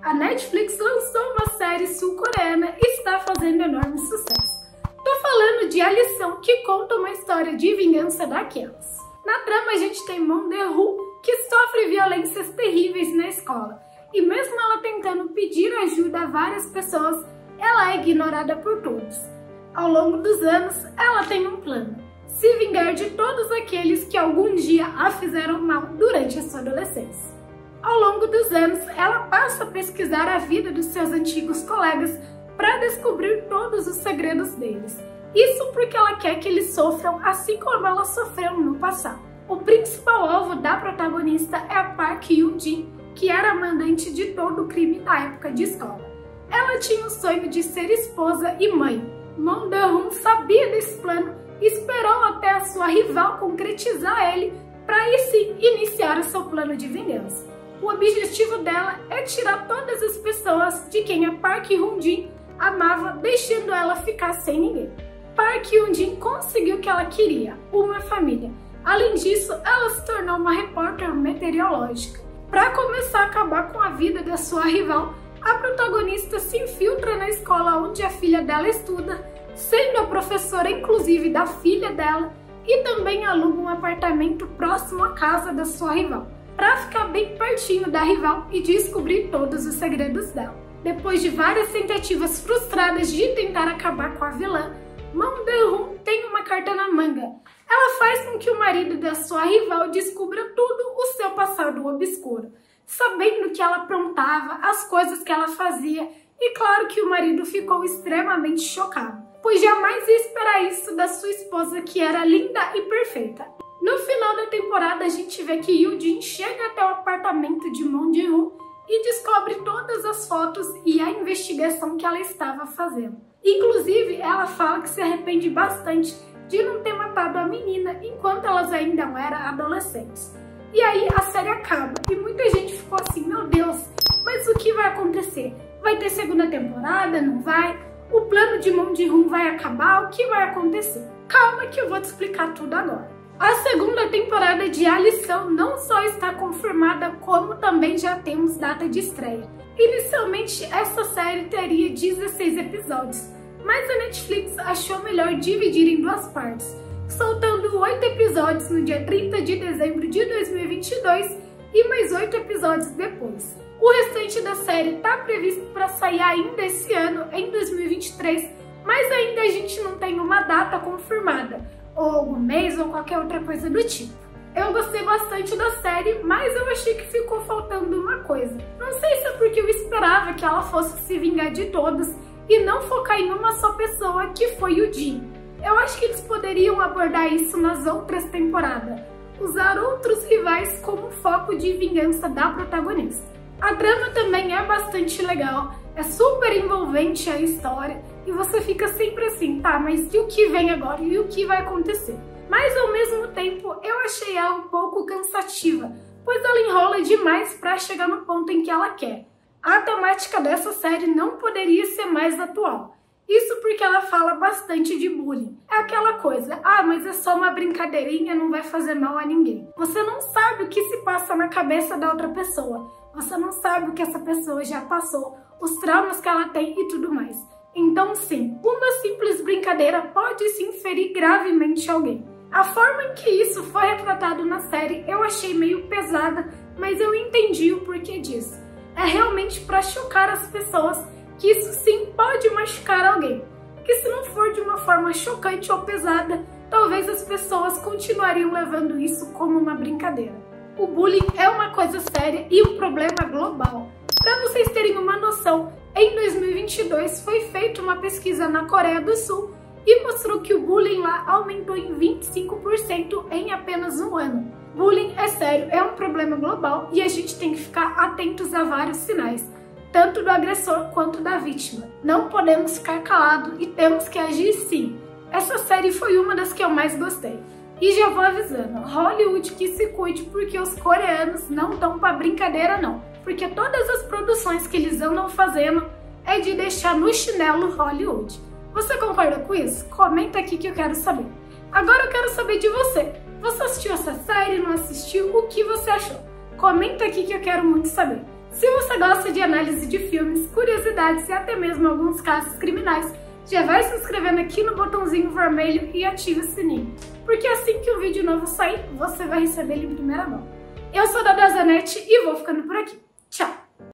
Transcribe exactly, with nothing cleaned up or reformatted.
A Netflix lançou uma série sul-coreana e está fazendo enorme sucesso. Tô falando de A Lição, que conta uma história de vingança daquelas. Na trama a gente tem Moon Dae-ru, que sofre violências terríveis na escola. E mesmo ela tentando pedir ajuda a várias pessoas, ela é ignorada por todos. Ao longo dos anos, ela tem um plano: se vingar de todos aqueles que algum dia a fizeram mal durante a sua adolescência. Ao longo dos anos, ela passa a pesquisar a vida dos seus antigos colegas para descobrir todos os segredos deles. Isso porque ela quer que eles sofram assim como ela sofreu no passado. O principal alvo da protagonista é a Park Hyun-jin, que era a mandante de todo o crime da época de escola. Ela tinha o sonho de ser esposa e mãe. Moon Dae-ru sabia desse plano e esperou até a sua rival concretizar ele para aí sim iniciar o seu plano de vingança. O objetivo dela é tirar todas as pessoas de quem a Park Hyun-jin amava, deixando ela ficar sem ninguém. Park Hyun-jin conseguiu o que ela queria, uma família. Além disso, ela se tornou uma repórter meteorológica. Para começar a acabar com a vida da sua rival, a protagonista se infiltra na escola onde a filha dela estuda, sendo a professora inclusive da filha dela, e também aluga um apartamento próximo à casa da sua rival, para ficar bem pertinho da rival e descobrir todos os segredos dela. Depois de várias tentativas frustradas de tentar acabar com a vilã, Moon Dae-ru tem uma carta na manga. Ela faz com que o marido da sua rival descubra tudo o seu passado obscuro, sabendo que ela aprontava, as coisas que ela fazia, e claro que o marido ficou extremamente chocado, pois jamais ia esperar isso da sua esposa, que era linda e perfeita. No final da temporada, a gente vê que Yoo-jin chega até o apartamento de Moon Dae-ru e descobre todas as fotos e a investigação que ela estava fazendo. Inclusive, ela fala que se arrepende bastante de não ter matado a menina enquanto elas ainda não eram adolescentes. E aí a série acaba e muita gente ficou assim: meu Deus, mas o que vai acontecer? Vai ter segunda temporada? Não vai? O plano de Moon Dae-ru vai acabar? O que vai acontecer? Calma que eu vou te explicar tudo agora. A segunda temporada de A Lição não só está confirmada, como também já temos data de estreia. Inicialmente, essa série teria dezesseis episódios, mas a Netflix achou melhor dividir em duas partes, soltando oito episódios no dia trinta de dezembro de dois mil e vinte e dois e mais oito episódios depois. O restante da série está previsto para sair ainda esse ano, em dois mil e vinte e três, mas ainda a gente não tem uma data confirmada, ou algum mês, ou qualquer outra coisa do tipo. Eu gostei bastante da série, mas eu achei que ficou faltando uma coisa. Não sei se é porque eu esperava que ela fosse se vingar de todos e não focar em uma só pessoa, que foi o Jin. Eu acho que eles poderiam abordar isso nas outras temporadas, usar outros rivais como foco de vingança da protagonista. A trama também é bastante legal, é super envolvente a história, e você fica sempre assim: tá, mas e o que vem agora? E o que vai acontecer? Mas ao mesmo tempo eu achei ela um pouco cansativa, pois ela enrola demais para chegar no ponto em que ela quer. A temática dessa série não poderia ser mais atual. Isso porque ela fala bastante de bullying. É aquela coisa: ah, mas é só uma brincadeirinha, não vai fazer mal a ninguém. Você não sabe o que se passa na cabeça da outra pessoa. Você não sabe o que essa pessoa já passou, os traumas que ela tem e tudo mais. Então sim, uma simples brincadeira pode se ferir gravemente alguém. A forma em que isso foi retratado na série eu achei meio pesada, mas eu entendi o porquê disso. É realmente para chocar as pessoas, que isso sim pode machucar alguém. Porque se não for de uma forma chocante ou pesada, talvez as pessoas continuariam levando isso como uma brincadeira. O bullying é uma coisa séria e um problema global. Para vocês terem uma noção, em dois mil e vinte e dois foi feita uma pesquisa na Coreia do Sul e mostrou que o bullying lá aumentou em vinte e cinco por cento em apenas um ano. Bullying é sério, é um problema global e a gente tem que ficar atentos a vários sinais, tanto do agressor quanto da vítima. Não podemos ficar calados e temos que agir sim. Essa série foi uma das que eu mais gostei. E já vou avisando, Hollywood que se cuide, porque os coreanos não estão pra brincadeira não. Porque todas as produções que eles andam fazendo é de deixar no chinelo Hollywood. Você concorda com isso? Comenta aqui que eu quero saber. Agora eu quero saber de você. Você assistiu essa série, não assistiu? O que você achou? Comenta aqui que eu quero muito saber. Se você gosta de análise de filmes, curiosidades e até mesmo alguns casos criminais, já vai se inscrevendo aqui no botãozinho vermelho e ative o sininho, porque assim que o vídeo novo sair, você vai receber ele em primeira mão. Eu sou a Dada Zanetti e vou ficando por aqui.